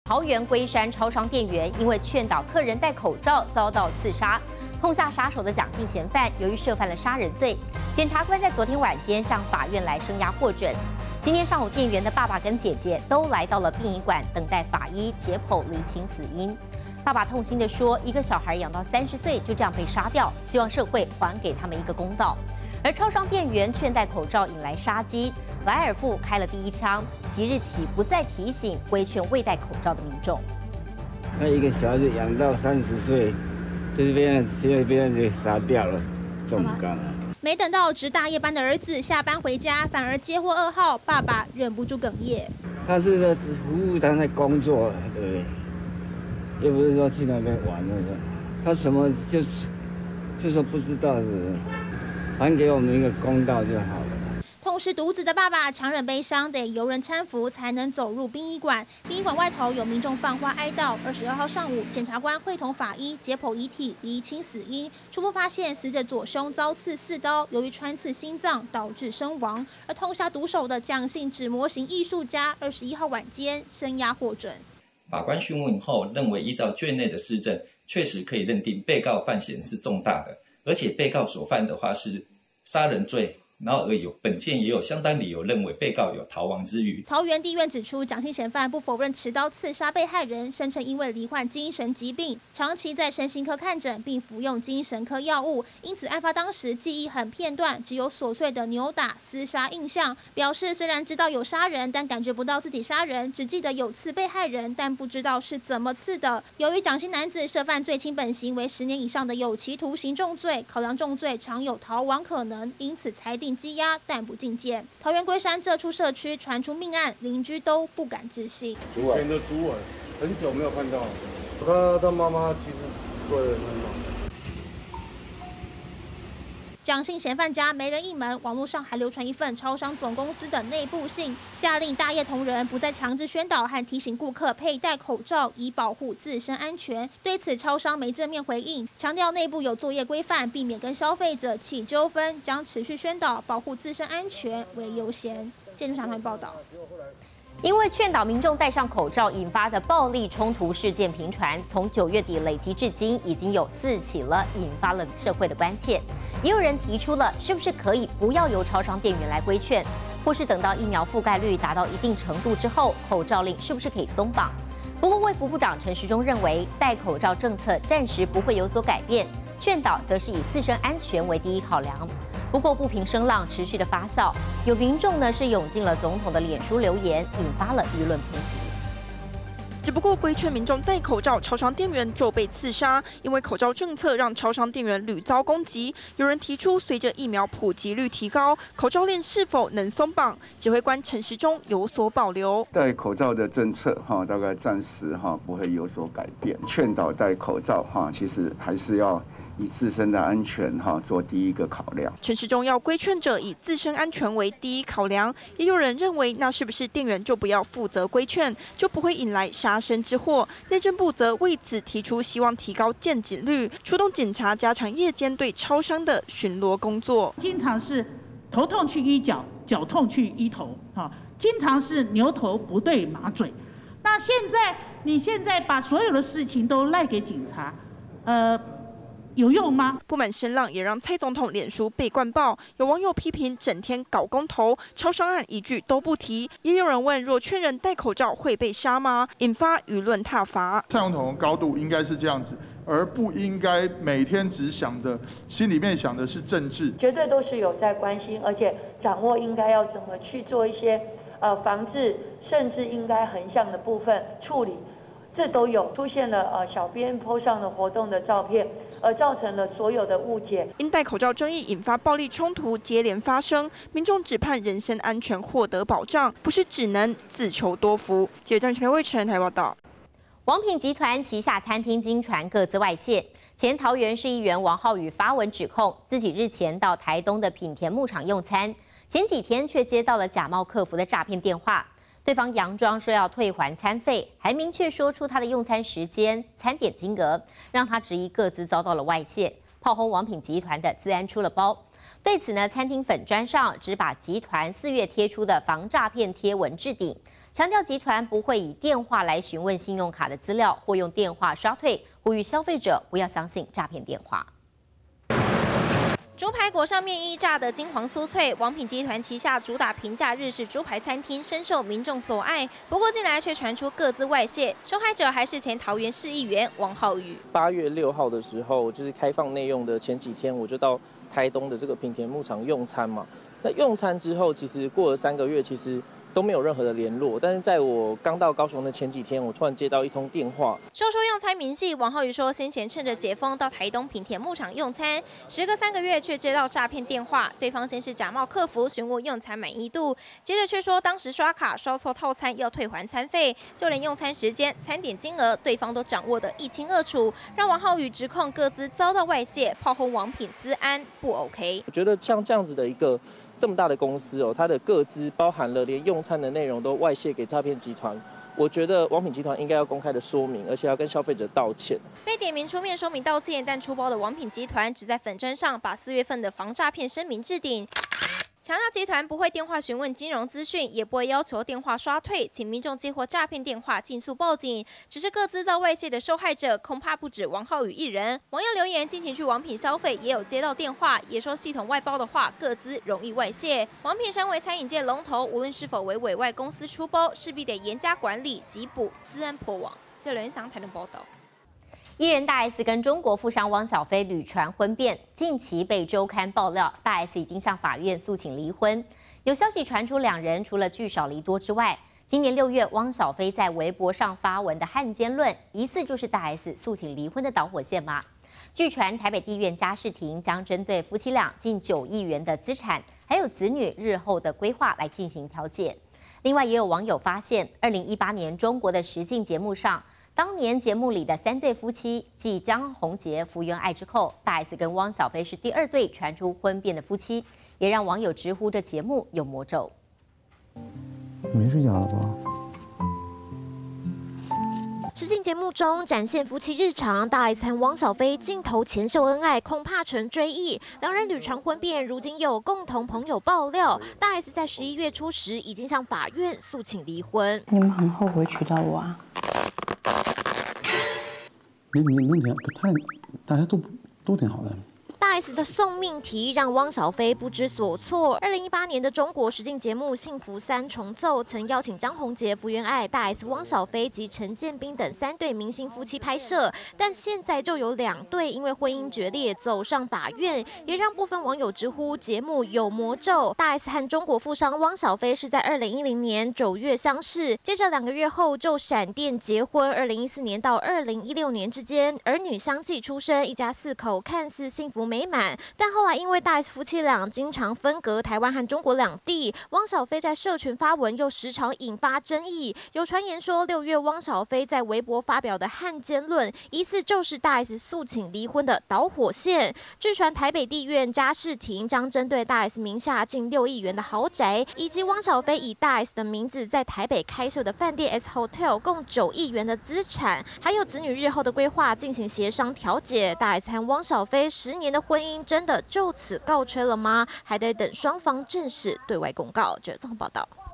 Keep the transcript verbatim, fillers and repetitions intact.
桃园龟山超商店员因为劝导客人戴口罩，遭到刺杀。痛下杀手的蒋姓嫌犯，由于涉犯了杀人罪，检察官在昨天晚间向法院来声押获准。今天上午，店员的爸爸跟姐姐都来到了殡仪馆，等待法医解剖厘清死因。爸爸痛心地说：“一个小孩养到三十岁就这样被杀掉，希望社会还给他们一个公道。”而超商店员劝戴口罩引来杀机，莱尔富开了第一枪，即日起不再提醒规劝未戴口罩的民众。 那一个小孩子养到三十岁，就是被人现在被人给杀掉了，中枪了。 没等到值大夜班的儿子下班回家，反而接获噩耗，爸爸忍不住哽咽。 他是在服务，他在工作，对不对？又不是说去那边玩那个，他什么就就说不知道是，还给我们一个公道就好了。 痛失独子的爸爸强忍悲伤，得由人搀扶才能走入殡仪馆。殡仪馆外头有民众放花哀悼。二十二号上午，检察官会同法医解剖遗体，厘清死因。初步发现死者左胸遭刺四刀，由于穿刺心脏导致身亡。而痛下毒手的蒋姓纸模型艺术家，二十一号晚间声押获准。 法官讯问后认为，依照卷内的事证，确实可以认定被告犯嫌是重大的，而且被告所犯的话是杀人罪。然后而有本件也有相当理由认为被告有逃亡之余。 桃园地院指出，蒋姓嫌犯不否认持刀刺杀被害人，声称因为罹患精神疾病，长期在身心科看诊，并服用精神科药物，因此案发当时记忆很片段，只有琐碎的扭打、厮杀印象。表示虽然知道有杀人，但感觉不到自己杀人，只记得有刺被害人，但不知道是怎么刺的。由于蒋姓男子涉犯最轻本刑为十年以上的有期徒刑重罪，考量重罪常有逃亡可能，因此裁定羁押，但不进监。桃园龟山这处社区传出命案，邻居都不敢置信。 以前的主委很久没有看到，他他妈妈其实做得很好。 蒋姓嫌犯家没人应门，网络上还流传一份超商总公司的内部信，下令大业同仁不再强制宣导和提醒顾客佩戴口罩，以保护自身安全。对此，超商没正面回应，强调内部有作业规范，避免跟消费者起纠纷，将持续宣导保护自身安全为优先。建筑厂团报道。 因为劝导民众戴上口罩引发的暴力冲突事件频传，从九月底累积至今，已经有四起了，引发了社会的关切。也有人提出了，是不是可以不要由超商店员来规劝，或是等到疫苗覆盖率达到一定程度之后，口罩令是不是可以松绑？不过，卫福部长陈时中认为，戴口罩政策暂时不会有所改变，劝导则是以自身安全为第一考量。不过，不平声浪持续的发酵，有民众呢是涌进了总统的脸书留言，引发了舆论抨击。 只不过规劝民众戴口罩，超商店员就被刺杀，因为口罩政策让超商店员屡遭攻击。有人提出，随着疫苗普及率提高，口罩令是否能松绑？指挥官陈时中有所保留。 戴口罩的政策哈，大概暂时哈不会有所改变。劝导戴口罩哈，其实还是要以自身的安全哈做第一个考量。 陈时中要规劝者以自身安全为第一考量，也有人认为，那是不是店员就不要负责规劝，就不会引来杀身之祸？内政部则为此提出希望提高见警率，出动警察加强夜间对超商的巡逻工作。 经常是头痛去医脚，脚痛去医头，哈，经常是牛头不对马嘴。那现在你现在把所有的事情都赖给警察，呃。有用吗？ 不满声浪也让蔡总统脸书被灌爆，有网友批评整天搞公投，超商案一句都不提。也有人问，若劝人戴口罩会被杀吗？引发舆论挞伐。 蔡总统的高度应该是这样子，而不应该每天只想的，心里面想的是政治。 绝对都是有在关心，而且掌握应该要怎么去做一些呃防治，甚至应该横向的部分处理。这都有出现了呃小编 po 上的活动的照片，而造成了所有的误解。 因戴口罩争议引发暴力冲突接连发生，民众只盼人身安全获得保障，不是只能自求多福。记者张全卫陈台报道。 王品集团旗下餐厅经传各自外泄，前桃园市议员王浩宇发文指控，自己日前到台东的品田牧场用餐，前几天却接到了假冒客服的诈骗电话。对方佯装说要退还餐费，还明确说出他的用餐时间、餐点金额，让他质疑各自遭到了外泄，炮轰王品集团的资安出了包。对此呢，餐厅粉专上只把集团四月贴出的防诈骗贴文置顶， 强调集团不会以电话来询问信用卡的资料，或用电话刷退，呼吁消费者不要相信诈骗电话。 猪排裹上面衣炸得金黄酥脆，王品集团旗下主打平价日式猪排餐厅深受民众所爱。不过近来却传出各自外泄，受害者还是前桃园市议员王浩宇。 八月六号的时候，就是开放内用的前几天，我就到台东的这个品田牧场用餐嘛。那用餐之后，其实过了三个月，其实 都没有任何的联络，但是在我刚到高雄的前几天，我突然接到一通电话。 说说用餐明细，王浩宇说，先前趁着解封到台东品田牧场用餐，时隔三个月却接到诈骗电话，对方先是假冒客服询问用餐满意度，接着却说当时刷卡刷错套餐要退还餐费，就连用餐时间、餐点金额，对方都掌握得一清二楚，让王浩宇指控各自遭到外泄，炮轰王品资安不 OK。 我觉得像这样子的一个 这么大的公司哦，它的个资包含了连用餐的内容都外泄给诈骗集团，我觉得王品集团应该要公开的说明，而且要跟消费者道歉。 被点名出面说明道歉，但出包的王品集团只在粉专上把四月份的防诈骗声明置顶。 强调集团不会电话询问金融资讯，也不会要求电话刷退，请民众接获诈骗电话尽速报警。只是各自遭外泄的受害者恐怕不止王浩宇一人。网友留言：近期去王品消费也有接到电话，也说系统外包的话，各自容易外泄。王品身为餐饮界龙头，无论是否为委外公司出包，势必得严加管理，缉捕资安破网。这联想台的报道。 艺人大 S 跟中国富商汪小菲屡传婚变，近期被周刊爆料，大 S 已经向法院诉请离婚。有消息传出，两人除了聚少离多之外，今年六月汪小菲在微博上发文的汉奸论，疑似就是大 S 诉请离婚的导火线吗？据传，台北地院家事庭将针对夫妻俩近九亿元的资产，还有子女日后的规划来进行调解。另外，也有网友发现，二零一八年中国的实境节目上， 当年节目里的三对夫妻，继江宏杰、福原爱之后，大 S 跟汪小菲是第二对传出婚变的夫妻，也让网友直呼这节目有魔咒。 没睡觉了吧？ 实境节目中展现夫妻日常，大 S 和汪小菲镜头前秀恩爱，恐怕成追忆。两人屡传婚变，如今又有共同朋友爆料，大 S 在十一月初时已经向法院诉请离婚。 你们很后悔娶到我啊？ 你你那点不太，大家都都挺好的。 大 S 的送命题让汪小菲不知所措。二零一八年的中国实境节目《幸福三重奏》曾邀请江宏杰、福原爱、大 S、汪小菲及陈建斌等三对明星夫妻拍摄，但现在就有两对因为婚姻决裂走上法院，也让部分网友直呼节目有魔咒。大 S 和中国富商汪小菲是在二零一零年九月相识，接着两个月后就闪电结婚。二零一四年到二零一六年之间，儿女相继出生，一家四口看似幸福美满。但后来因为大 S 夫妻俩经常分隔台湾和中国两地，汪小菲在社群发文又时常引发争议。有传言说，六月汪小菲在微博发表的汉奸论，疑似就是大 S 诉请离婚的导火线。据传台北地院家事庭将针对大 S 名下近六亿元的豪宅，以及汪小菲以大 S 的名字在台北开设的饭店 S Hotel 共九亿元的资产，还有子女日后的规划进行协商调解。大 S 和汪小菲十年的婚姻真的就此告吹了吗？还得等双方正式对外公告。这是综合报道。